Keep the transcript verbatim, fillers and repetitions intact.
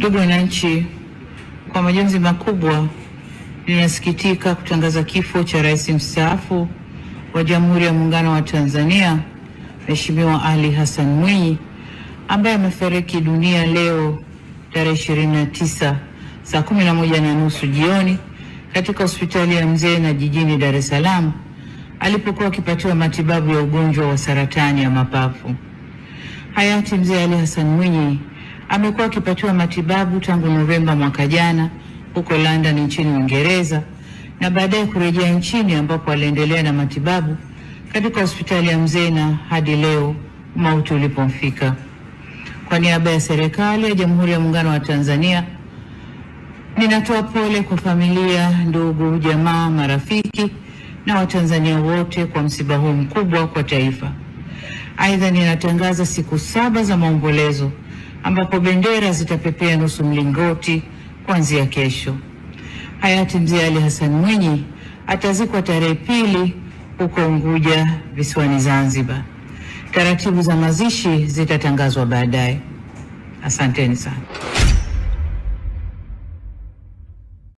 Ndugu wananchi, kwa majonzi makubwa ninasikitika kutangaza kifo cha Rais mstaafu wa Jamhuri ya Muungano wa Tanzania, Mheshimiwa Ali Hassan Mwinyi, ambaye amefariki dunia leo tarehe ishirini na tisa saa kumi na moja na nusu jioni katika hospitali ya Mzee na jijini Dar es Salaam alipokuwa akipatiwa matibabu ya ugonjwa wa saratani ya mapafu. Hayati Mzee Ali Hassan Mwinyi amekuwa akipatiwa matibabu tangu Novemba mwaka jana huko London nchini Uingereza, na baadaye kurejea nchini ambapo aliendelea na matibabu katika hospitali ya Mzee na hadi leo mauti ulipomfika. Kwa niaba ya serikali ya Jamhuri ya Muungano wa Tanzania, ninatoa pole kwa familia, ndugu, jamaa, marafiki na Watanzania wote kwa msiba huu mkubwa kwa taifa. Aidha, ninatangaza siku saba za maombolezo ambapo bendera zitapepea nusu mlingoti kuanzia kesho. Hayati Mzee Ali Hassan Mwinyi atazikwa tarehe pili huko Unguja visiwani Zanzibar. Taratibu za mazishi zitatangazwa baadaye. Asanteni sana.